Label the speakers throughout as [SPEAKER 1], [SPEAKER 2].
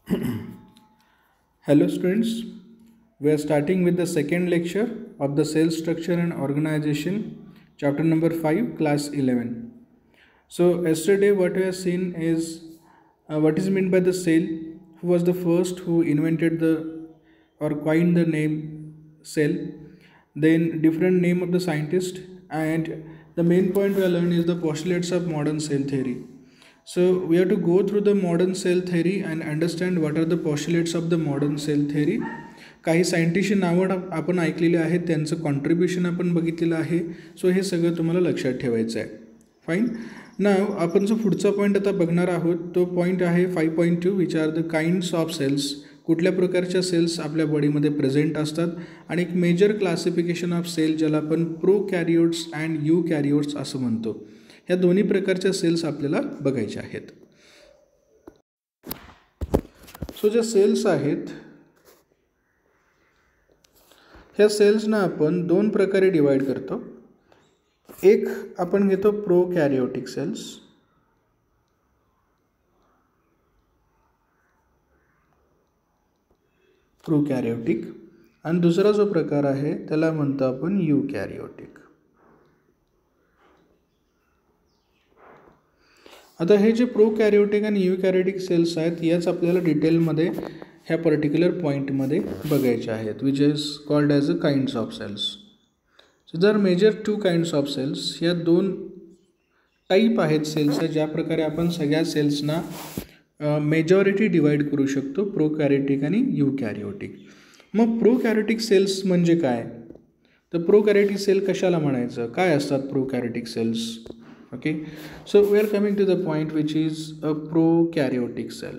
[SPEAKER 1] Hello students, we are starting with the second lecture of the cell structure and organization, chapter number 5, class 11. So yesterday what we have seen is what is meant by the cell, who was the first who invented the or coined the name cell, then different name of the scientist, and the main point we are learning is the postulates of modern cell theory. So we have to go through the modern cell theory and understand what are the postulates of the modern cell theory. काही सायंटिस्टची नावं आपण ऐकलेली आहेत, त्यांचं contribution आपण बघितलेलं आहे. So हे सगळं तुम्हाला लक्षात ठेवायचं आहे. फाईन. नाव आपण जो पुढचा पॉईंट आता बघणार आहोत तो पॉईंट आहे 5.2, which are the kinds of cells. कुठल्या प्रकारच्या सेल्स आपल्या बॉडीमध्ये प्रेझेंट असतात आणि एक मेजर क्लासिफिकेशन ऑफ सेल ज्याला आपण प्रोकॅरियोट्स अँड यूकॅरियोट्स असं म्हणतो. ह्या दोन्ही प्रकारच्या सेल्स आपल्याला बघायच्या आहेत. सो ज्या सेल्स आहेत ह्या सेल्सना आपण दोन प्रकारे डिवाइड करतो. एक आपण घेतो प्रोकॅरियोटिक सेल्स, प्रोकॅरियोटिक, आणि दुसरा जो प्रकार आहे त्याला म्हणतो आपण यूकॅरियोटिक. आता हे जे प्रोकॅरियोटिक आणि यूकॅरियोटिक सेल्स आहेत याच आपल्याला डिटेलमध्ये ह्या पर्टिक्युलर पॉईंटमध्ये बघायचे आहेत, which is called as a kinds of cells. So there major two kinds of cells. ह्या दोन टाईप आहेत सेल्सच्या, ज्या प्रकारे आपण सगळ्या सेल्सना मेजॉरिटी डिवाइड करू शकतो, प्रोकॅरियोटिक आणि यूकॅरियोटिक. मग प्रोकॅरियोटिक सेल्स म्हणजे काय, तर प्रोकॅरियोटिक सेल कशाला म्हणायचं, काय असतात prokaryotic cells. Okay, so we are coming to the point which is a prokaryotic cell.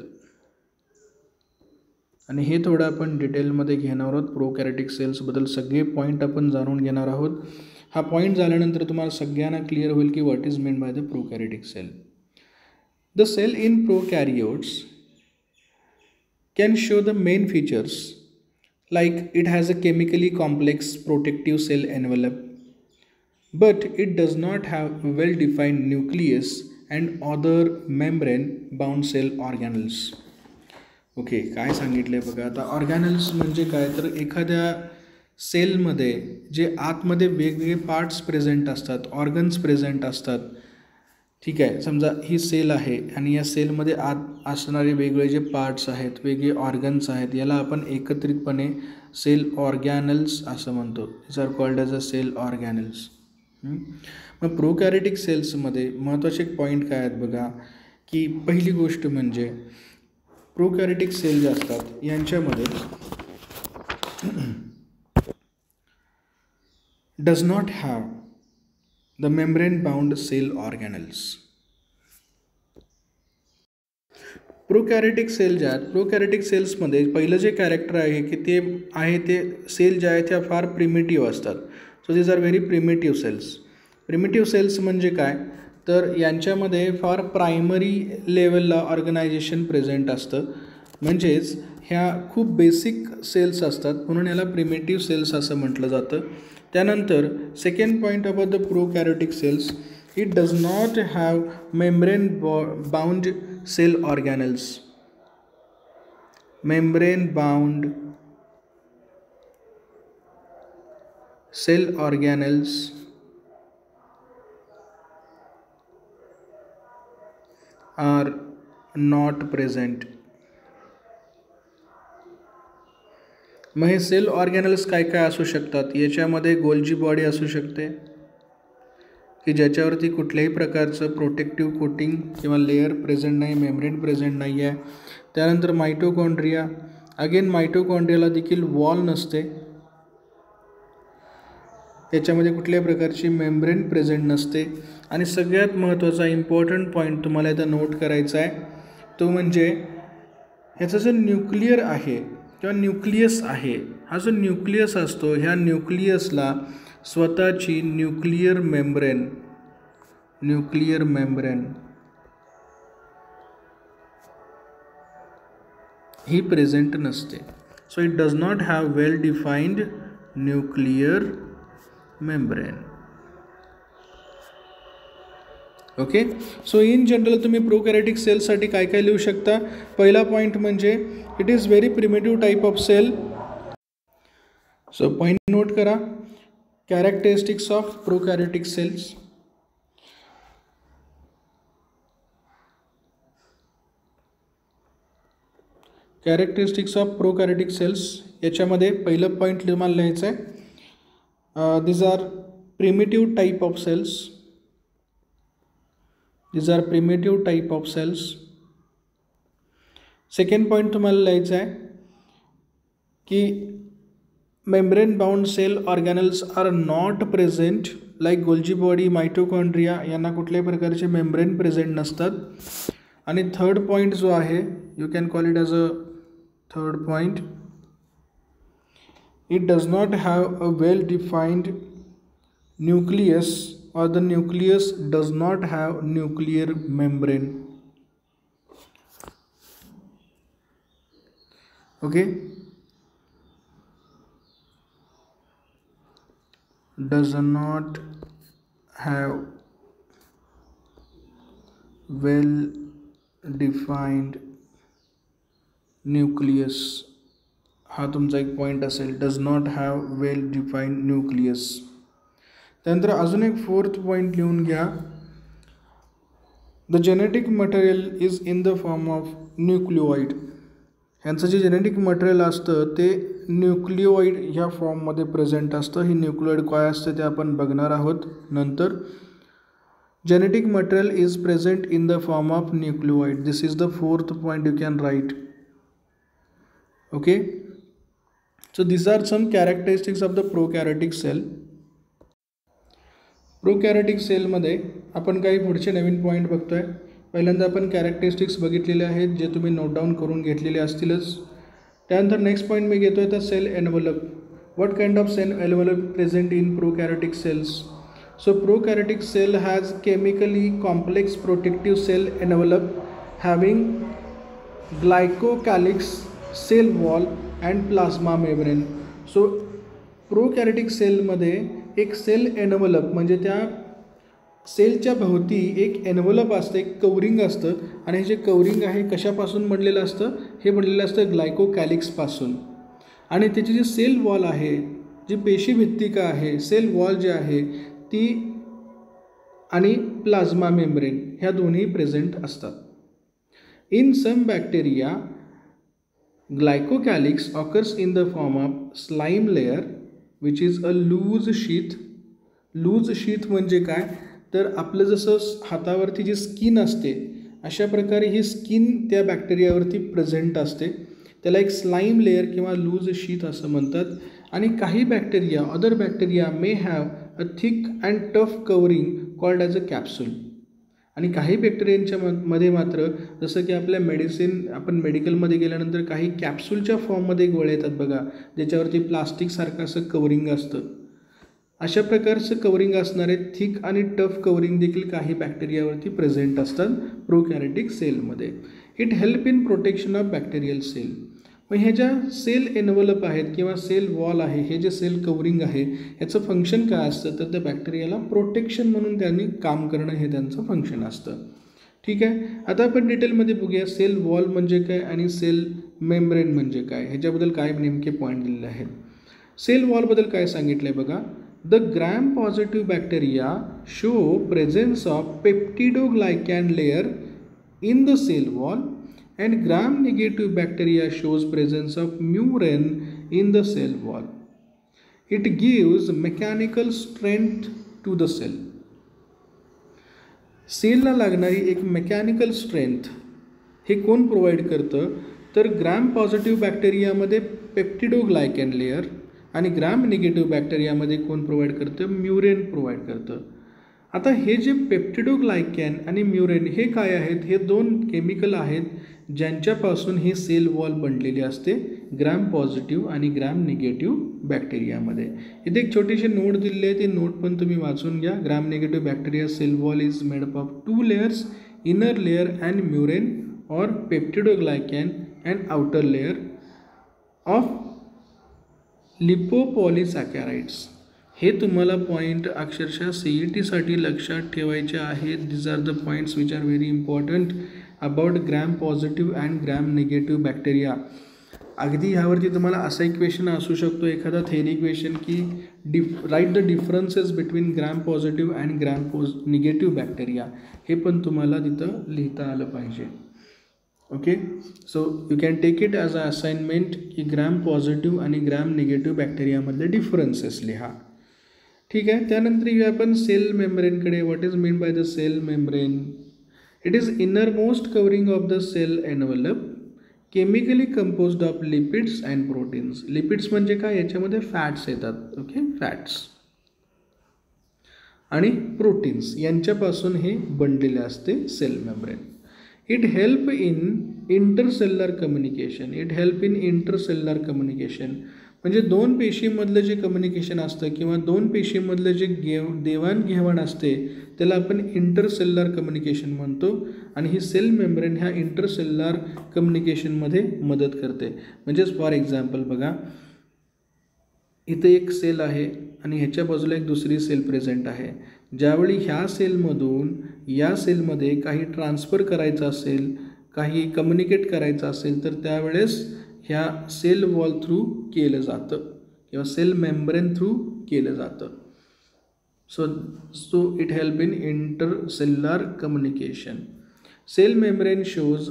[SPEAKER 1] आणि हे थोडं आपण डिटेलमध्ये घेणार आहोत. प्रोकॅरियोटिक सेल्सबद्दल सगळे पॉईंट आपण जाणून घेणार आहोत. हा पॉईंट झाल्यानंतर तुम्हाला सगळ्यांना क्लिअर होईल की what is meant by the prokaryotic cell. The cell in prokaryotes can show the main features like it has a chemically complex protective cell envelope, but it does not have well defined nucleus and other membrane bound cell organelles. Okay, काय सांगितलं आहे बघा. आता organelles म्हणजे काय, तर एखाद्या सेलमध्ये जे आतमध्ये वेगवेगळे पार्ट्स प्रेझेंट असतात, ऑर्गन्स प्रेझेंट असतात. ठीक आहे, समजा ही सेल आहे आणि या सेलमध्ये आत असणारे वेगवेगळे जे पार्ट्स आहेत, वेगळे ऑर्गन्स आहेत, याला आपण एकत्रितपणे सेल ऑर्गॅनल्स असं म्हणतो. Is are called as a cell organelles. मग प्रोकॅरियोटिक सेल्समध्ये महत्त्वाचे एक पॉईंट काय आहेत बघा, की पहिली गोष्ट म्हणजे प्रोकॅरियोटिक सेल जे असतात यांच्यामध्ये does not have the membrane bound cell organelles. Prokaryotic cell ज्या आहेत, प्रोकॅरियोटिक सेल्समध्ये पहिलं जे कॅरेक्टर आहे की ते आहे ते सेल ज्या आहेत त्या फार प्रिमिटिव्ह असतात. So these are very primitive cells. Primitive cells म्हणजे काय, तर यांच्यामध्ये फार प्रायमरी लेवलला ऑर्गनायझेशन प्रेझेंट असतं. म्हणजेच ह्या खूप बेसिक सेल्स असतात, म्हणून याला प्रिमिटिव्ह सेल्स असं म्हटलं जातं. त्यानंतर second point about the prokaryotic cells, it does not have membrane bound cell organelles. Membrane bound cell organelles are not present. मग हे सेल ऑर्गॅनल्स काय काय असू शकतात, याच्यामध्ये गोल्जी बॉडी असू शकते की ज्याच्यावरती कुठल्याही प्रकारचं प्रोटेक्टिव्ह कोटिंग किंवा लेअर प्रेझेंट नाही, मेम्ब्रेन प्रेझेंट नाही आहे. त्यानंतर मायटोकॉन्ड्रिया, अगेन मायटोकॉन्ड्रियाला देखील वॉल नसते, त्याच्यामध्ये कुठल्याही प्रकारची मेम्ब्रेन प्रेझेंट नसते. आणि सगळ्यात महत्त्वाचा इम्पॉर्टंट पॉईंट तुम्हाला इथं नोट करायचा आहे, तो म्हणजे ह्याचं जो न्यूक्लियर आहे किंवा न्यूक्लियस आहे, हा जो न्यूक्लियस असतो ह्या न्यूक्लियसला स्वतःची न्यूक्लियर मेम्ब्रेन ही प्रेझेंट नसते. So it does not have well defined nuclear membrane. Okay. So in general तुम्ही प्रोकॅरियोटिक सेलसाठी काय काय लिहू शकता. पहिला पॉईंट म्हणजे it is very primitive type of cell. So point note करा. Characteristics of prokaryotic cells. Characteristics of prokaryotic cells याच्यामध्ये पहिलं पॉईंट तुम्हाला लिहायचं आहे. These are primitive type of cells. These are primitive type of cells. Second point तुम्हाला लिहायचं आहे की membrane bound cell organelles are not present like Golgi body, mitochondria यांना कुठल्याही प्रकारचे मेम्ब्रेन प्रेझेंट नसतात. आणि थर्ड पॉईंट जो आहे, you can call it as a third point, it does not have a well defined nucleus or the nucleus does not have nuclear membrane. Okay, does not have well defined nucleus. हा तुमचा एक point असेल, does not have well defined nucleus. त्यानंतर अजून एक fourth point लिहून घ्या. The genetic material is in the form of nucleoid. ह्यांचं जे जेनेटिक मटेरियल असतं ते न्यूक्लिओइड ह्या फॉर्ममध्ये प्रेझेंट असतं. ही न्यूक्लिओइड काय असतं ते आपण बघणार आहोत नंतर. Genetic material is present in the form of nucleoid. This is the fourth point you can write. Okay. So this are some characteristics of the prokaryotic cell. Prokaryotic सेलमध्ये आपण काही पुढचे नवीन पॉईंट बघतोय. पहिल्यांदा आपण कॅरेक्टरिस्टिक्स बघितलेले आहेत जे तुम्ही नोट डाऊन करून घेतलेले असतीलच. त्यानंतर नेक्स्ट पॉईंट मी घेतोय तर cell envelope. What kind of cell envelope present in prokaryotic cells. So prokaryotic cell has chemically complex protective cell envelope having glycocalyx, cell wall and plasma membrane. So prokaryotic सेलमध्ये एक sale envelope म्हणजे त्या सेलच्या भोवती एक envelope असतं, एक covering असतं. आणि हे जे कवरिंग आहे कशापासून बनलेलं असतं, हे बनलेलं असतं ग्लायकोकॅलिक्सपासून. आणि त्याची जी सेल वॉल आहे, जी पेशीभित्तिका आहे, सेल वॉल जे आहे ती आणि प्लाझ्मा मेम्ब्रेन ह्या दोन्ही प्रेझेंट असतात. In some bacteria glycocalyx occurs in the form of slime layer which is a loose sheath. Loose sheath म्हणजे काय तर आपलं जसं हातावरती जी स्किन असते अशा प्रकारे ही स्किन त्या बॅक्टेरियावरती प्रेझेंट असते. त्याला एक स्लाइम लेयर किंवा लूज शीथ असं म्हणतात. आणि काही bacteria, other bacteria may have a thick and tough covering called as a capsule. आणि काही बॅक्टेरियांच्या मध्ये मात्र जसं की आपल्या आपण मेडिकलमध्ये गेल्यानंतर काही कॅप्सूलच्या फॉर्ममध्ये गोळ्या येतात बघा, ज्याच्यावरती प्लास्टिकसारखं असं कवरिंग असतं. अशा प्रकारचं कवरिंग असणारे थिक आणि टफ कवरिंग देखील काही बॅक्टेरियावरती प्रेझेंट असतात प्रोकॅरियोटिक सेलमध्ये. It help in protection of bacterial cell. मग ह्या ज्या सेल एनव्हलप आहेत किंवा सेल वॉल आहे, हे जे सेल कवरिंग आहे याचं फंक्शन काय असतं तर त्या बॅक्टेरियाला प्रोटेक्शन म्हणून त्यांनी काम करणं हे त्यांचं फंक्शन असतं. ठीक आहे. आता आपण डिटेलमध्ये बघूया सेल वॉल म्हणजे काय आणि सेल मेम्ब्रेन म्हणजे काय, ह्याच्याबद्दल काय नेमके पॉईंट दिलेले आहेत. सेल वॉलबद्दल काय सांगितलं आहे बघा. The gram positive bacteria show presence of peptidoglycan layer in the cell wall and gram-negative bacteria shows presence of murin in the cell wall. It gives mechanical strength to the cell. सेलला लागणारी एक mechanical strength हे कोण provide करतं तर gram positive बॅक्टेरियामध्ये peptidoglycan layer आणि gram negative बॅक्टेरियामध्ये कोण प्रोव्हाइड करतं, म्युरेन प्रोव्हाइड करतं. आता हे जे पेप्टिडोग्लायकॅन आणि म्युरेन हे काय आहेत, हे दोन केमिकल आहेत ज्यांच्यापासून ही सेल वॉल बनलेली असते ग्रॅम पॉझिटिव्ह आणि ग्रॅम निगेटिव्ह बॅक्टेरियामध्ये. इथे एक छोटीशी नोट दिलेली आहे, ती नोट पण तुम्ही वाचून घ्या. Gram negative bacteria cell wall is made up of 2 layers, inner layer and murein or peptidoglycan and outer layer of lipopolysaccharides. हे तुम्हाला पॉईंट अक्षरशः CETसाठी लक्षात ठेवायचे आहेत. These are the points which are very important about gram positive and gram negative bacteria. अगदी ह्यावरती तुम्हाला असा एक क्वेश्चन असू शकतो, एखादा थेरी क्वेश्चन, की write the differences between gram positive and gram negative bacteria. हे पण तुम्हाला तिथं लिहिता आलं पाहिजे. Okay, so you can take it as a assignment की ग्रॅम पॉझिटिव्ह आणि ग्रॅम निगेटिव्ह बॅक्टेरियामधले डिफरन्सेस लिहा. ठीक आहे. त्यानंतर येऊया आपण सेल मेम्ब्रेनकडे. What is mean by the cell membrane? It is innermost covering of the cell envelope, chemically composed of lipids and proteins. Lipids म्हणजे काय? याच्यामध्ये फॅट्स येतात. ओके, फॅट्स आणि प्रोटीन्स यांच्यापासून हे बनलेले असते cell membrane. It help in intercellular communication. It help in intercellular communication म्हणजे दोन पेशीमधलं जे कम्युनिकेशन असतं किंवा दोन पेशीमधलं जे देवाणघेवाण असते त्याला आपण इंटरसेल्युलर कम्युनिकेशन म्हणतो. आणि ही सेल मेम्ब्रेन ह्या इंटरसेल्युलर कम्युनिकेशनमध्ये मदत करते. म्हणजेच फॉर एक्झाम्पल बघा, इथे एक सेल आहे आणि ह्याच्या बाजूला एक दुसरी सेल प्रेझेंट आहे. ज्यावेळी ह्या सेलमधून या सेलमध्ये काही ट्रान्सफर करायचं असेल, काही कम्युनिकेट करायचं असेल, तर त्यावेळेस ह्या सेल वॉल थ्रू केलं जातं किंवा सेल मेम्ब्रेन थ्रू केलं जातं. So it help in intercellular communication. Cell membrane shows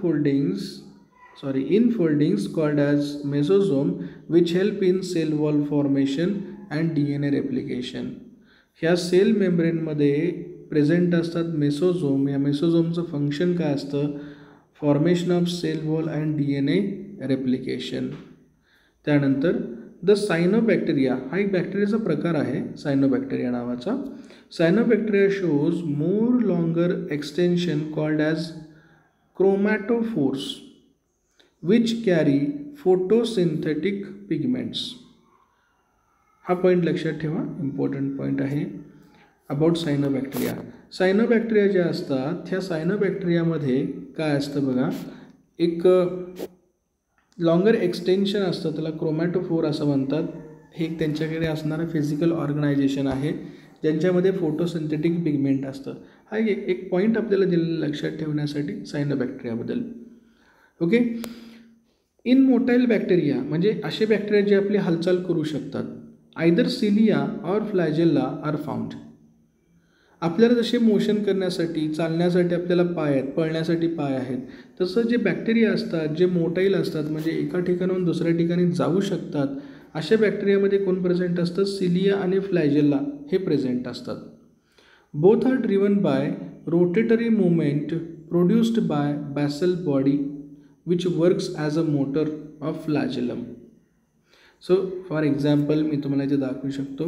[SPEAKER 1] infoldings called as mesosome which help in cell wall formation and DNA replication. ह्या सेल मेम्ब्रेनमध्ये प्रेझेंट असतात मेसोझोम. या मेसोझोमचं फंक्शन काय असतं? Formation of cell wall and DNA replication. त्यानंतर the cyanobacteria हा एक बॅक्टेरियाचा प्रकार आहे, सायनोबॅक्टेरिया नावाचा. Cyanobacteria shows more longer extension called as chromatophores which carry photosynthetic pigments. हा पॉईंट लक्षात ठेवा, इम्पॉर्टंट पॉईंट आहे अबाउट सायनोबॅक्टेरिया. सायनोबॅक्टेरिया ज्या असतात ह्या सायनोबॅक्टेरियामध्ये काय असतं बघा, एक लॉंगर एक्सटेन्शन असतं, त्याला क्रोमॅटोफोर असं म्हणतात. हे एक त्यांच्याकडे असणारं फिजिकल ऑर्गनायझेशन आहे ज्यांच्यामध्ये फोटोसिंथेटिक पिगमेंट असतं. हा एक पॉईंट आपल्याला दिलेला लक्षात ठेवण्यासाठी सायनोबॅक्टेरियाबद्दल. ओके, इनमोटाईल बॅक्टेरिया म्हणजे असे बॅक्टेरिया जे आपली हालचाल करू शकतात. Either cilia or flagella are found. आपल्याला जसे मोशन करण्यासाठी, चालण्यासाठी आपल्याला पाय आहेत, पळण्यासाठी पाय आहेत, तसं जे बॅक्टेरिया असतात जे मोटाईल असतात म्हणजे एका ठिकाणाहून दुसऱ्या ठिकाणी जाऊ शकतात, अशा बॅक्टेरियामध्ये कोण प्रेझेंट असतं? सिलिया आणि फ्लॅजेल्ला हे प्रेझेंट असतात. Both are driven by rotatory movement produced by basal body which works as a motor of flagellum. So for example मी तुम्हाला इथे दाखवू शकतो.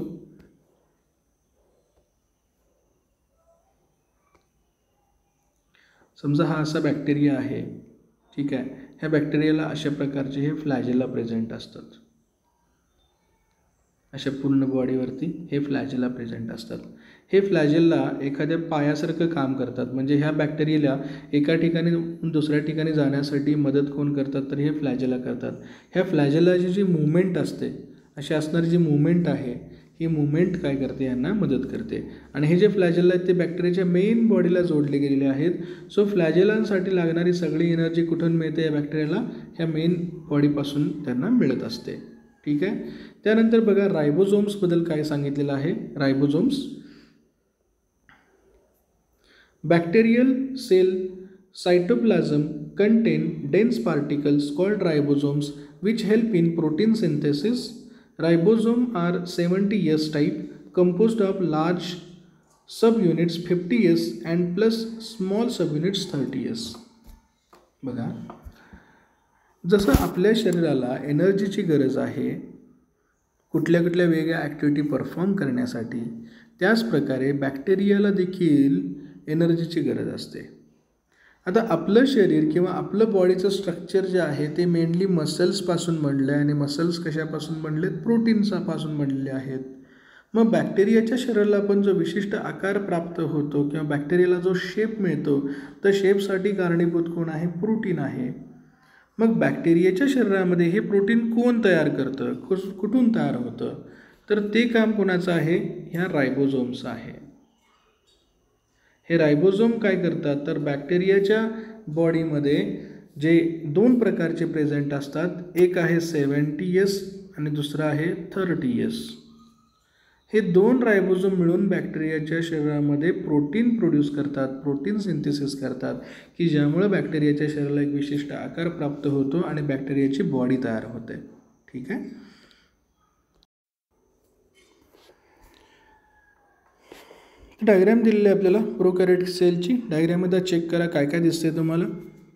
[SPEAKER 1] समजा हा असा बॅक्टेरिया आहे, ठीक आहे. ह्या बॅक्टेरियाला अशा प्रकारचे हे फ्लॅजेला प्रेझेंट असतात. अशा पूर्ण बॉडीवरती हे फ्लॅजेला प्रेझेंट असतात. हे फ्लॅजेला एखाद्या पायासारखं काम करतात. म्हणजे ह्या बॅक्टेरियाला एका ठिकाणी दुसऱ्या ठिकाणी जाण्यासाठी मदत कोण करतात? तर हे फ्लॅजेला करतात. ह्या फ्लॅजेलाची जी मुवमेंट असते, अशी असणारी जी मुवमेंट आहे, ही मुवमेंट काय करते? यांना मदत करते. आणि हे जे फ्लॅजेला आहेत ते बॅक्टेरियाच्या मेन बॉडीला जोडले गेलेले आहेत. सो फ्लॅजेलांसाठी लागणारी सगळी एनर्जी कुठून मिळते या बॅक्टेरियाला? ह्या मेन बॉडीपासून त्यांना मिळत असते. ठीक आहे. त्यानंतर बघा रायबोझोम्सबद्दल काय सांगितलेलं आहे. Ribosomes bacterial cell cytoplasm contain dense particles called ribosomes which help in protein synthesis. Ribosomes are 70S type composed of large subunits 50S and plus small subunits 30S. बघा, जसं आपल्या शरीराला एनर्जीची गरज आहे कुठल्या कुठल्या वेगळ्या ॲक्टिव्हिटी परफॉर्म करण्यासाठी, त्याच प्रकारे बॅक्टेरियाला देखील एनर्जीची गरज असते. आता आपलं शरीर किंवा आपलं बॉडीचं स्ट्रक्चर जे आहे ते मेनली मसल्सपासून बनलं आहे. आणि मसल्स कशापासून बनलेत? प्रोटीन्सपासून बनलेले आहेत. मग बॅक्टेरियाच्या शरीराला आपण जो विशिष्ट आकार प्राप्त होतो किंवा बॅक्टेरियाला जो शेप मिळतो, तर शेपसाठी कारणीभूत कोण आहे? प्रोटीन आहे. मग बॅक्टेरियाच्या शरीरामध्ये हे प्रोटीन कोण तयार करतं? कुठून तयार होतं? तर ते काम कोणाचं आहे? ह्या रायबोझोमचं आहे. हे रायबोझोम काय करतात तर बॅक्टेरियाच्या बॉडीमध्ये जे 2 प्रकारचे प्रेझेंट असतात, एक आहे 70S आणि दुसरा आहे 30S. हे 2 रायबोझोम मिळून बॅक्टेरियाच्या शरीरामध्ये प्रोटीन प्रोड्यूस करतात, प्रोटीन सिंथेसिस करतात, की ज्यामुळे बॅक्टेरियाच्या शरीराला एक विशिष्ट आकार प्राप्त होतो आणि बॅक्टेरियाची बॉडी तयार होते. ठीक आहे. डायग्राम दिलेली आहे आपल्याला प्रोकॅरियोटिक सेलची. डायग्राममध्ये चेक करा काय काय दिसते तुम्हाला.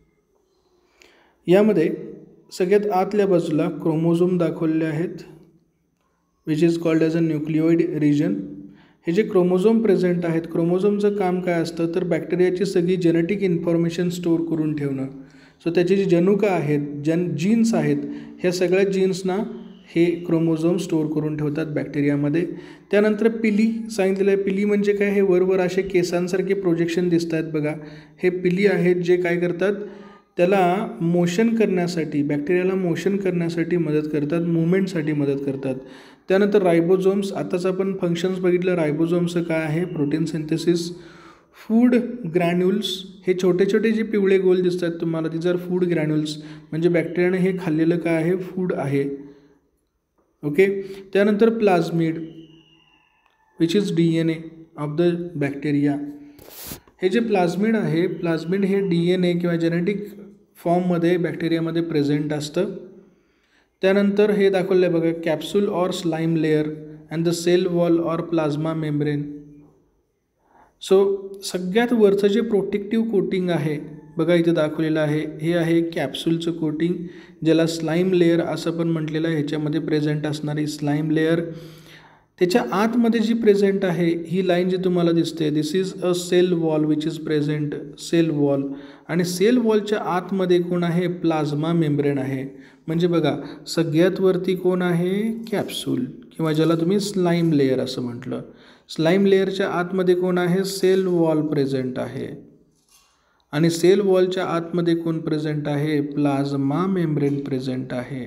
[SPEAKER 1] यामध्ये सगळ्यात आतल्या बाजूला क्रोमोझोम दाखवलेले आहेत, which is called as a nucleoid region. हे जे क्रोमोझोम प्रेझेंट आहेत, क्रोमोझोमचं काम काय असतं तर बॅक्टेरियाची सगळी जेनेटिक इन्फॉर्मेशन स्टोअर करून ठेवणं. सो त्याचे जे जनुका आहेत, जीन्स आहेत, ह्या सगळ्या जीन्सना हे क्रोमोझोम स्टोअर करून ठेवतात बॅक्टेरियामध्ये. त्यानंतर पिली सांगितलेलं आहे. पिली म्हणजे काय? हे वरवर असे केसांसारखे प्रोजेक्शन दिसत आहेत बघा. हे पिली आहेत जे काय करतात, त्याला मोशन करण्यासाठी, बॅक्टेरियाला मोशन करण्यासाठी मदत करतात, मुवमेंटसाठी मदत करतात. त्यानंतर रायबोझोम्स, आताच आपण फंक्शन्स बघितलं. रायबोझोमचं काय आहे? Protein synthesis. फूड ग्रॅन्युल्स, हे छोटे छोटे जे पिवळे गोल दिसत आहेत तुम्हाला, ती जर फूड ग्रॅन्युल्स म्हणजे बॅक्टेरियाने हे खाल्लेलं काय आहे? फूड आहे. ओके. त्यानंतर plasmid which is DNA of the bacteria. हे जे प्लाझ्मिड आहे, प्लाझ्मिड हे DNA किंवा जेनेटिक फॉर्ममध्ये बॅक्टेरियामध्ये प्रेझेंट असतं. त्यानंतर हे दाखवलं आहे बघा, capsule or slime layer and the cell wall or plasma membrane. So सगळ्यात वरचं जे प्रोटेक्टिव्ह कोटिंग आहे बघा इथे दाखवलेलं आहे, हे आहे कॅप्सूलचं कोटिंग, ज्याला स्लाइम लेअर असं पण म्हटलेलं आहे. ह्याच्यामध्ये प्रेझेंट असणारी स्लाइम लेअर. त्याच्या आतमध्ये जी प्रेझेंट आहे ही लाईन जी तुम्हाला दिसते, this is a cell wall which is present, cell wall. आणि सेल वॉलच्या आतमध्ये कोण आहे? प्लाझ्मा मेम्ब्रेन आहे. म्हणजे बघा सगळ्यात वरती कोण आहे? कॅप्सूल किंवा ज्याला तुम्ही स्लाइम लेअर असं म्हटलं. स्लाइम लेअरच्या आतमध्ये कोण आहे? सेल वॉल प्रेझेंट आहे. आणि सेल वॉलच्या आतमध्ये कोण प्रेझेंट आहे? प्लाझ्मा मेम्ब्रेन प्रेझेंट आहे.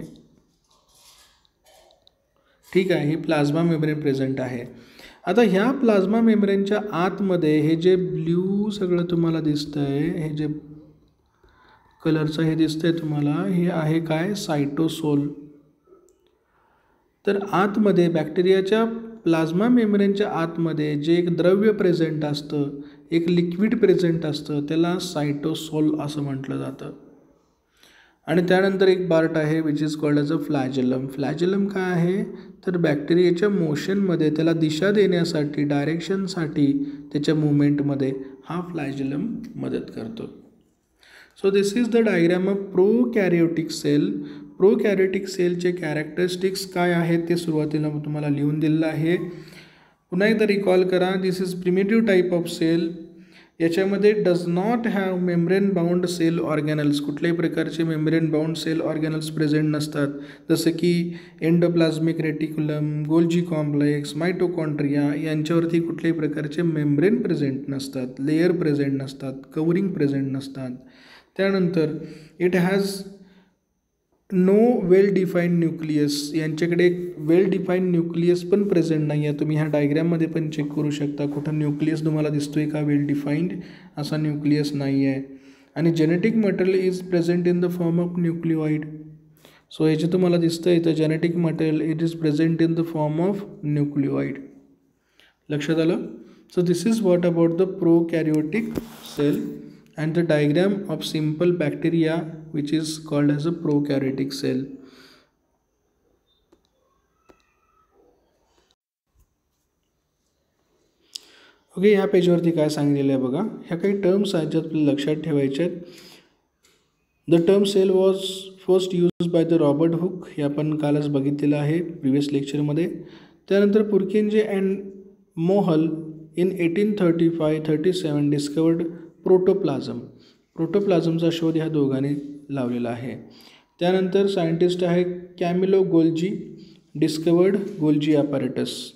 [SPEAKER 1] ठीक आहे. ही प्लाझ्मा मेम्ब्रेन प्रेझेंट आहे. आता ह्या प्लाझ्मा मेम्ब्रेनच्या आतमध्ये हे जे ब्ल्यू सगळं तुम्हाला दिसतंय, हे जे कलरचं हे दिसतंय तुम्हाला, हे आहे काय? सायटोसोल. तर आतमध्ये बॅक्टेरियाच्या प्लाझ्मा मेम्ब्रेनच्या आतमध्ये जे एक द्रव्य प्रेझेंट असतं, एक लिक्विड प्रेझेंट असतं, त्याला सायटोसोल असं म्हटलं जातं. आणि त्यानंतर एक पार्ट आहे which is called as a flagellum. Flagellum काय आहे तर बॅक्टेरियाच्या मोशनमध्ये त्याला दिशा देण्यासाठी, डायरेक्शनसाठी, त्याच्या मुवमेंटमध्ये हा फ्लॅजेलम मदत करतो. So this is the diagram of prokaryotic cell. Prokaryotic सेलचे कॅरेक्टरिस्टिक्स काय आहेत ते सुरुवातीला तुम्हाला लिहून दिलेलं आहे. पुन्हा एकदा रिकॉल करा. This is primitive type of cell. याच्यामध्ये does not have membrane bound cell organelles. कुठल्याही प्रकारचे membrane bound cell organelles present नसतात, जसं की endoplasmic reticulum, Golgi complex, mitochondria यांच्यावरती कुठल्याही प्रकारचे मेम्ब्रेन प्रेझेंट नसतात, लेयर प्रेझेंट नसतात, कवरिंग प्रेझेंट नसतात. त्यानंतर it has no well defined nucleus. यांच्याकडे एक वेल डिफाईंड न्यूक्लियस पण प्रेझेंट नाही आहे. तुम्ही ह्या डायग्राममध्ये पण चेक करू शकता, कुठं न्यूक्लियस तुम्हाला दिसतोय का? वेल डिफाईंड असा न्यूक्लियस नाही आहे. आणि genetic material is present in the form of nucleoid. So हे जे तुम्हाला दिसतं इथं genetic material, it is present in the form of nucleoid. लक्षात आलं? So this is what about the prokaryotic cell and the diagram of simple bacteria which is called as a prokaryotic cell. Okay. ह्या पेजवरती काय सांगितलेलं आहे बघा. ह्या काही टर्म्स आहेत ज्यात आपल्याला लक्षात ठेवायचे आहेत. The term cell was first use by the Robert Hooke. हे आपण कालच बघितलेलं आहे प्रिव्हियस लेक्चरमध्ये. त्यानंतर Purkinje and Mohl in 1835-37 discovered protoplasm. प्रोटोप्लाझमचा शोध ह्या दोघांनी लावलेला आहे. त्यानंतर सायंटिस्ट आहे Camillo Golgi, discovered Golgi apparatus.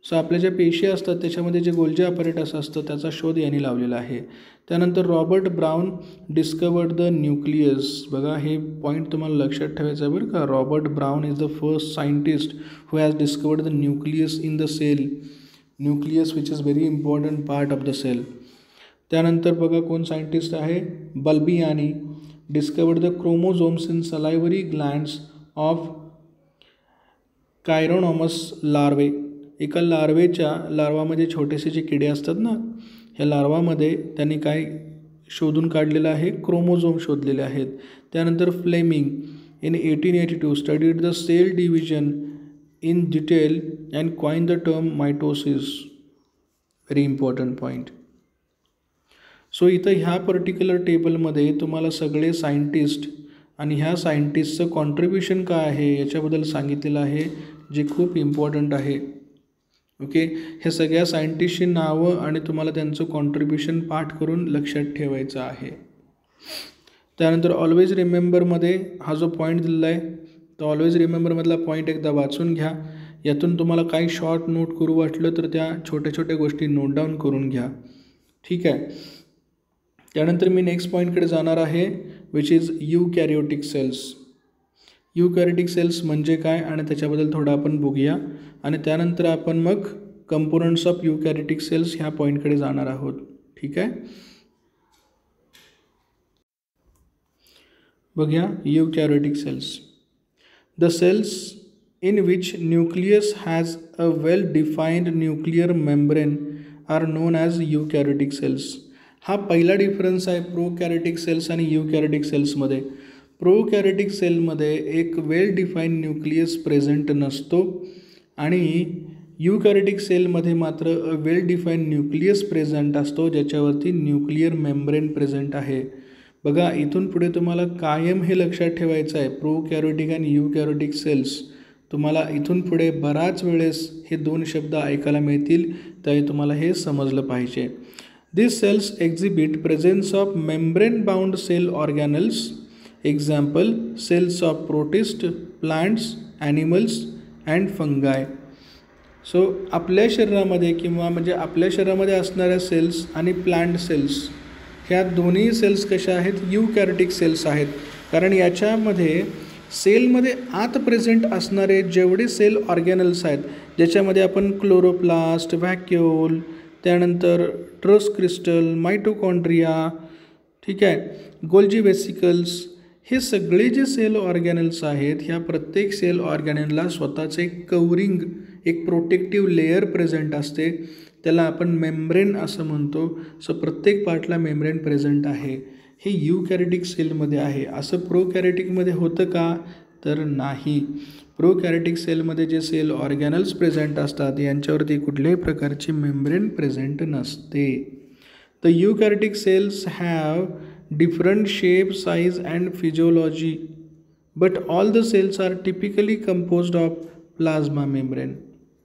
[SPEAKER 1] So आपल्या ज्या पेशी असतात त्याच्यामध्ये जे गोल्जी अपॅरेटस असतं त्याचा शोध यांनी लावलेला आहे. त्यानंतर Robert Brown discovered the nucleus. बघा हे पॉईंट तुम्हाला लक्षात ठेवायचं आहे बरं का. Robert Brown is the first scientist who has discovered the nucleus in the cell. Nucleus which is very important part of the cell. त्यानंतर बघा कोण सायंटिस्ट आहे, Balbiani discovered the chromosomes in salivary glands of Chironomus larvae. एका लार्वामध्ये छोटेसे जे किडे असतात ना, ह्या लार्वामध्ये त्यांनी काय शोधून काढलेलं आहे, क्रोमोझोम शोधलेले आहेत. त्यानंतर Flemming in 1882 studied the cell division in detail and coin the term mitosis. Very important point. So इथं ह्या पर्टिक्युलर टेबलमध्ये तुम्हाला सगळे सायंटिस्ट आणि ह्या सायंटिस्टचं कॉन्ट्रीब्युशन काय आहे याच्याबद्दल सांगितलेलं आहे, जे खूप इम्पॉर्टंट आहे. ओके, हे सगळ्या सायंटिस्टची नावं आणि तुम्हाला त्यांचं कॉन्ट्रीब्युशन पाठ करून लक्षात ठेवायचं आहे. त्यानंतर ऑलवेज रिमेंबरमध्ये हा जो पॉईंट दिलेला आहे तो ऑलवेज रिमेंबरमधला पॉईंट एकदा वाचून घ्या. यातून तुम्हाला काही शॉर्ट नोट करू वाटलं तर त्या छोट्या छोट्या गोष्टी नोट डाऊन करून घ्या. ठीक आहे. त्यानंतर मी नेक्स्ट पॉईंटकडे जाणार आहे, which is eukaryotic cells. Eukaryotic cells म्हणजे काय आणि त्याच्याबद्दल थोडं आपण बघूया आणि त्यानंतर आपण मग कंपोनंट्स ऑफ यूकॅरियोटिक सेल्स ह्या पॉईंटकडे जाणार आहोत. ठीक आहे. बघूया eukaryotic cells. The cells in which nucleus has a well defined nuclear membrane are known as eukaryotic cells. हा पहिला डिफरन्स आहे प्रोकॅरियोटिक सेल्स आणि यूकॅरियोटिक सेल्समध्ये. प्रोकॅरियोटिक सेलमध्ये एक वेल डिफाईन न्यूक्लियस प्रेझेंट नसतो आणि यूकॅरियोटिक सेलमध्ये मात्र वेल डिफाईन न्यूक्लियस प्रेझेंट असतो ज्याच्यावरती न्यूक्लियर मेम्ब्रेन प्रेझेंट आहे. बघा इथून पुढे तुम्हाला कायम हे लक्षात ठेवायचं आहे, प्रोकॅरियोटिक आणि यूकॅरियोटिक सेल्स. तुम्हाला इथून पुढे बराच वेळेस हे दोन शब्द ऐकायला मिळतील, त्यावेळी तुम्हाला हे समजलं पाहिजे. This cells exhibit presence of membrane bound cell organelles. Example cells of protist, plants, animals and fungi. So आपल्या शरीरामध्ये किंवा म्हणजे आपल्या शरीरामध्ये असणाऱ्या सेल्स आणि प्लांट सेल्स ह्या दोन्ही सेल्स कशा आहेत, यूकॅरियोटिक सेल्स आहेत. कारण याच्यामध्ये सेलमध्ये आत प्रेझेंट असणारे जेवढे सेल ऑर्गॅनल्स आहेत ज्याच्यामध्ये आपण क्लोरोप्लास्ट, व्हॅक्यूल, त्यानंतर ट्रस क्रिस्टल, मायटोकॉन्ड्रिया, ठीक आहे, गोल्जी वेसिकल्स, हे सगळे जे सेल ऑर्गॅनल्स आहेत ह्या प्रत्येक सेल ऑर्गॅनलला स्वतःचं एक कवरिंग, एक प्रोटेक्टिव्ह लेयर प्रेझेंट असते. त्याला आपण मेम्ब्रेन असं म्हणतो. सो प्रत्येक पार्टला मेम्ब्रेन प्रेझेंट आहे. हे यूकॅरियोटिक सेलमध्ये आहे. असं प्रोकॅरियोटिकमध्ये होतं का, तर नाही. प्रोकॅरियोटिक सेलमध्ये जे सेल ऑर्गॅनल्स प्रेझेंट असतात यांच्यावरती कुठल्याही प्रकारची मेम्ब्रेन प्रेझेंट नसते. The eukaryotic cells have different shape, size and physiology but all the cells are typically composed of plasma membrane.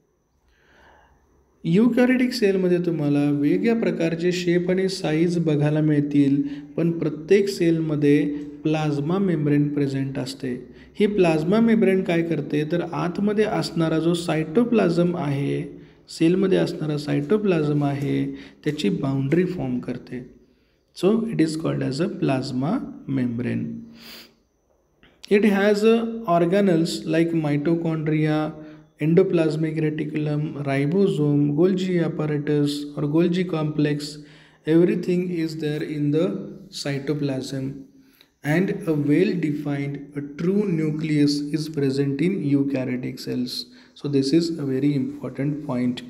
[SPEAKER 1] Eukaryotic सेलमध्ये तुम्हाला वेगळ्या प्रकारचे शेप आणि साईज बघायला मिळतील, पण प्रत्येक सेलमध्ये प्लाझ्मा मेम्ब्रेन प्रेझेंट असते. ही प्लाझ्मा मेम्ब्रेन काय करते, तर आतमध्ये असणारा जो सायटोप्लाझम आहे, सेलमध्ये असणारा सायटोप्लाझम आहे त्याची बाउंड्री फॉर्म करते. So it is called as a plasma membrane. It has organelles like mitochondria, endoplasmic reticulum, ribosome, Golgi apparatus or Golgi complex. Everything is there in the cytoplasm and a well defined, a true nucleus is present in eukaryotic cells. So this is a very important point.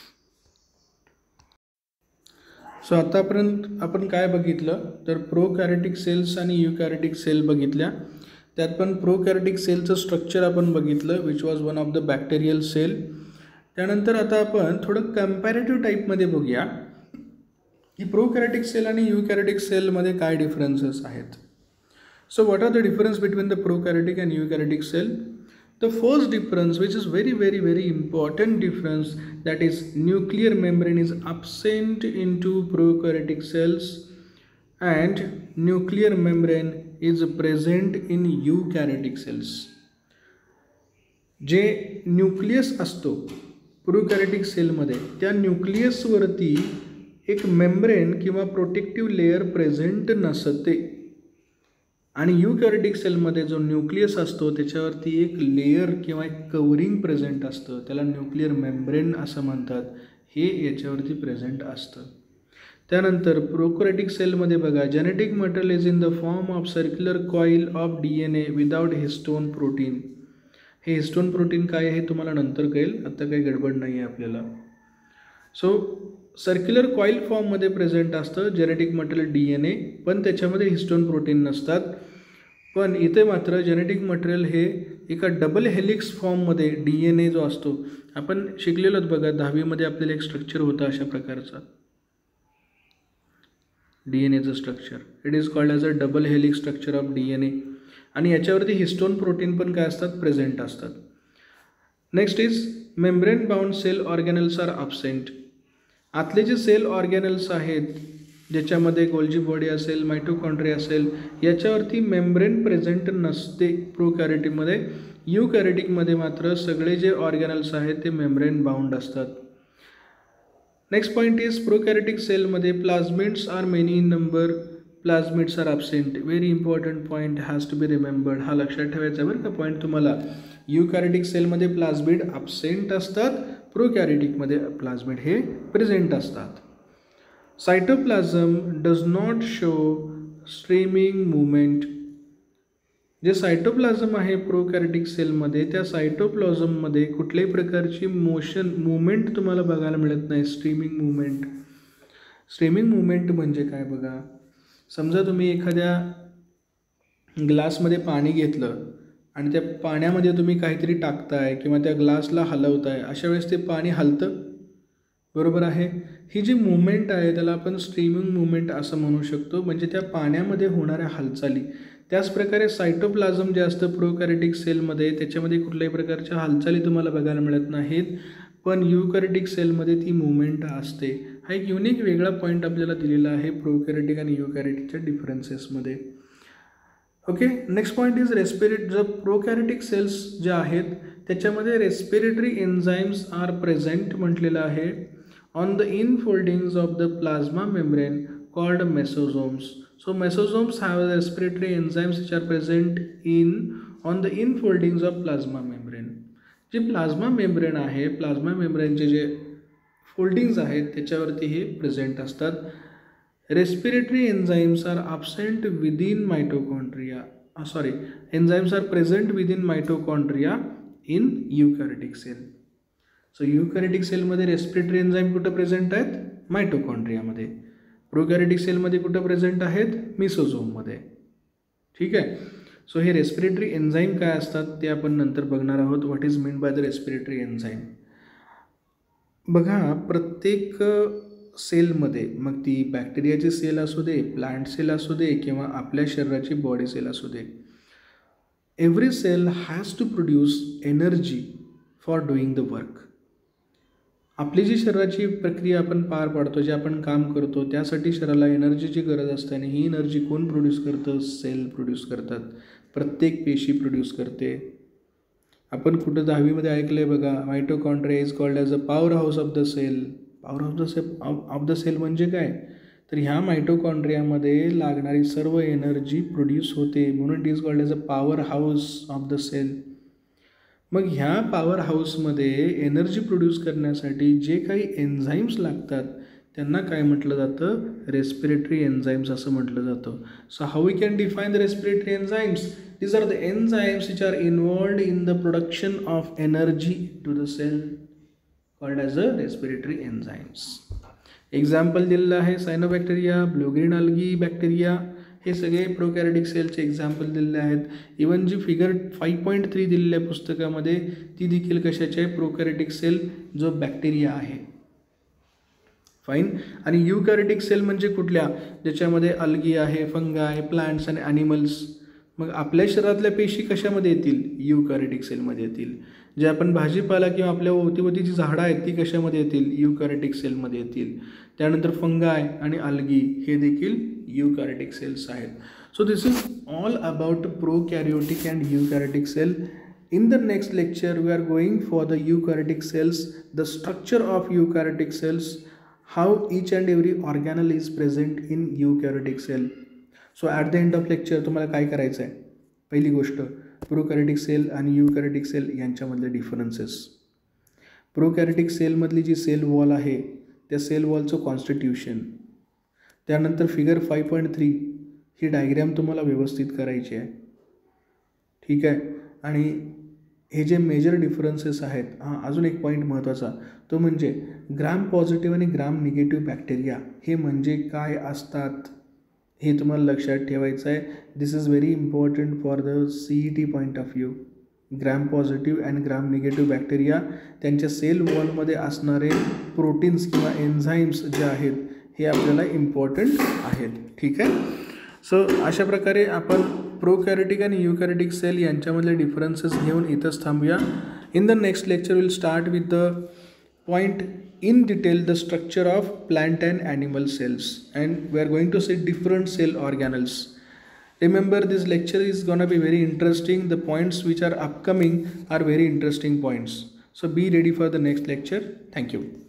[SPEAKER 1] So आतापर्यंत आपण काय बघितलं, तर प्रोकॅरियोटिक cells आणि eukaryotic sale बघितल्या. त्यात पण प्रोकॅरियोटिक सेलचं structure आपण बघितलं, which was one of the bacterial cell. त्यानंतर आता आपण थोडं कम्पॅरेटिव्ह टाईपमध्ये बघूया की प्रोकॅरियोटिक सेल आणि यूकॅरियोटिक सेलमध्ये काय डिफरन्सेस आहेत. So what are the difference between the prokaryotic and eukaryotic cell. The first difference, which is very important difference, that is nuclear membrane is absent into prokaryotic cells and nuclear membrane is present in eukaryotic cells. जे nucleus असतो prokaryotic सेलमध्ये त्या न्यूक्लियसवरती एक membrane किंवा protective layer present नसते आणि यूकॅरियोटिक सेलमध्ये जो न्यूक्लियस असतो त्याच्यावरती एक लेअर किंवा एक कवरिंग प्रेझेंट असतं, त्याला न्यूक्लिअर मेम्ब्रेन असं म्हणतात, हे याच्यावरती प्रेझेंट असतं. त्यानंतर प्रोकॅरियोटिक सेलमध्ये बघा, genetic material is in the form of circular coil of DNA without histone protein. हे हिस्टोन प्रोटीन काय आहे तुम्हाला नंतर कळेल, आत्ता काही गडबड नाही आहे आपल्याला. सो सर्क्युलर कॉईल फॉर्ममध्ये प्रेझेंट असतं जेनेटिक मटेरियल DNA, पण त्याच्यामध्ये हिस्टोन प्रोटीन नसतात. पण इथे मात्र जेनेटिक मटेरियल हे एका डबल हेलिक्स फॉर्ममध्ये DNA जो असतो, आपण शिकलेलोच बघा 10वीमध्ये आपल्याला एक स्ट्रक्चर होतं अशा प्रकारचा DNAचं structure. It is called as a double helix structure of DNA आणि याच्यावरती हिस्टोन प्रोटीन पण काय असतात, प्रेझेंट असतात. Next is membrane bound cell organelles are absent. आतले जे सेल ऑर्गॅनल्स आहेत ज्याच्यामध्ये गोल्जी बॉडी असेल, मायटोकॉन्ड्रिया असेल, याच्यावरती मेम्ब्रेन प्रेझेंट नसते प्रोकॅरियोटिकमध्ये. यूकॅरियोटिकमध्ये मात्र सगळे जे ऑर्गॅनल्स आहेत ते मेम्ब्रेन बाउंड असतात. नेक्स्ट पॉईंट इज प्रोकॅरियोटिक सेलमध्ये plasmids are many in number, plasmids are absent. Very important point has to be remembered. हा लक्षात ठेवायचा बरं का पॉईंट तुम्हाला. यूकॅरियोटिक सेलमध्ये प्लाझमिड ॲब्सेंट असतात, प्रोकॅरियोटिकमध्ये प्लाझमिड हे प्रेझेंट असतात. Cytoplasm does not show streaming movement. जे सायटोप्लाझम आहे प्रोकॅरियोटिक सेलमध्ये, त्या सायटोप्लाझममध्ये कुठल्याही प्रकारची मुवमेंट तुम्हाला बघायला मिळत नाही. स्ट्रीमिंग मुवमेंट म्हणजे काय बघा, समजा तुम्ही एखाद्या ग्लासमध्ये पाणी घेतलं आणि त्या पाण्यामध्ये तुम्ही काहीतरी टाकताय किंवा त्या ग्लासला हलवताय, अशा वेळेस ते पाणी हलतं, बरोबर आहे. ही जी मुवमेंट आहे त्याला आपण स्ट्रीमिंग मुवमेंट असं म्हणू शकतो, म्हणजे त्या पाण्यामध्ये होणाऱ्या हालचाली. त्याच प्रकारे सायटोप्लाझम जे असतं प्रोकॅरियोटिक सेलमध्ये, त्याच्यामध्ये कुठल्याही प्रकारच्या हालचाली तुम्हाला बघायला मिळत नाहीत, पण यूकॅरियोटिक सेलमध्ये ती मुवमेंट असते. हा एक युनिक वेगळा पॉईंट आपल्याला दिलेला आहे प्रोकॅरियोटिक आणि यूकॅरियोटिकच्या डिफरन्सेसमध्ये. ओके, नेक्स्ट पॉईंट इज जो प्रोकॅरियोटिक सेल्स ज्या आहेत त्याच्यामध्ये रेस्पिरेटरी एन्झाईम्स आर प्रेझेंट म्हटलेलं आहे on the infoldings of the plasma membrane called mesosomes. So mesosomes have respiratory enzymes which are present on the infoldings of plasma membrane. जे plasma membrane आहे, plasma मेम्ब्रेनचे जे foldings आहेत त्याच्यावरती हे present असतात. Respiratory enzymes are absent within mitochondria. Enzymes are present within mitochondria in eukaryotic cell. So eukaryotic सेलमध्ये respiratory enzyme कुठं प्रेझेंट आहेत, मायटोकॉन्ड्रियामध्ये. प्रोकॅरियोटिक सेलमध्ये कुठं प्रेझेंट आहेत, मिसोझोममध्ये. ठीक आहे. सो हे रेस्पिरेटरी एन्झाईम काय असतात ते आपण नंतर बघणार आहोत. What is mean by the respiratory enzyme. बघा, प्रत्येक सेलमध्ये, मग ती बॅक्टेरियाची सेल असू दे, प्लांट सेल असू दे किंवा आपल्या शरीराची बॉडी सेल असू दे, every cell has to produce energy for doing the work. आपली जी शरीराची प्रक्रिया आपण पार पाडतो, जे आपण काम करतो, त्यासाठी शरीराला एनर्जीची गरज असते आणि ही एनर्जी कोण प्रोड्यूस करतं, सेल प्रोड्यूस करतात. प्रत्येक पेशी प्रोड्यूस करते. आपण कुठं 10वीमध्ये ऐकलं आहे बघा, mitochondria is called as a power house of the cell. Power of the cell म्हणजे काय, तर ह्या मायटोकॉन्ड्रियामध्ये लागणारी सर्व एनर्जी प्रोड्यूस होते, म्हणून it is called as a power house of the cell. मग ह्या पॉवर हाऊसमध्ये एनर्जी प्रोड्यूस करण्यासाठी जे काही एन्झाईम्स लागतात त्यांना काय म्हटलं जातं, रेस्पिरेटरी एन्झाईम्स असं म्हटलं जातं. So how we can define the respiratory enzymes. These are the enzymes which are involved in the production of energy to the cell called as a respiratory enzymes. Example दिलेलं आहे cyanobacteria, blue green algae bacteria, हे सगळे प्रोकॅरियोटिक सेलचे example दिलेले आहेत. Even जी figure 5.3 दिलेल्या पुस्तकामध्ये ती देखील कशाची आहे, प्रोकॅरियोटिक सेल जो बॅक्टेरिया आहे. फाईन. आणि यूकॅरियोटिक सेल म्हणजे कुठल्या, ज्याच्यामध्ये अल्गी आहे, फंगाय, प्लांट्स आणि ॲनिमल्स. मग आपल्या शरीरातल्या पेशी कशामध्ये येतील, यूकॅरियोटिक सेलमध्ये येतील. जे आपण भाजीपाला किंवा आपल्या अवतीभोवती जी झाडं आहेत ती कशामध्ये येतील, यूकॅरियोटिक सेलमध्ये येतील. त्यानंतर फंगाय आणि अल्गी हे देखील यूकॅरियोटिक सेल्स आहेत. So this is all about prokaryotic and eukaryotic cell. In the next lecture, we are going for the eukaryotic cells, the structure of eukaryotic cells, how each and every organelle is present in eukaryotic cell. So at the end of lecture तुम्हाला काय करायचं आहे? पहिली गोष्ट prokaryotic cell आणि eukaryotic cell यांच्यामधले differences. Prokaryotic सेलमधली जी सेल वॉल आहे त्या सेल वॉलचं कॉन्स्टिट्यूशन, त्यानंतर फिगर 5.3 ही डायग्रॅम तुम्हाला व्यवस्थित करायची आहे. ठीक आहे. आणि हे जे मेजर डिफरन्सेस आहेत, अजून एक पॉईंट महत्त्वाचा तो म्हणजे ग्राम पॉझिटिव्ह आणि ग्राम निगेटिव्ह बॅक्टेरिया हे म्हणजे काय असतात हे तुम्हाला लक्षात ठेवायचं आहे. This is very important for the CET point of view. Gram positive and gram negative bacteria त्यांच्या सेल वॉलमध्ये असणारे प्रोटीन्स किंवा एन्झाईम्स जे आहेत हे आपल्याला इम्पॉर्टंट आहेत. ठीक आहे. सो अशा प्रकारे आपण प्रोकॅरियोटिक आणि यूकॅरियोटिक सेल यांच्यामधले डिफरन्सेस घेऊन इथंच थांबूया. In the next lecture will start with the point in detail the structure of plant and animal cells, and we are going to see different cell organelles. Remember, this lecture is gonna be very interesting. The points which are upcoming are very interesting points. So be ready for the next lecture. Thank you.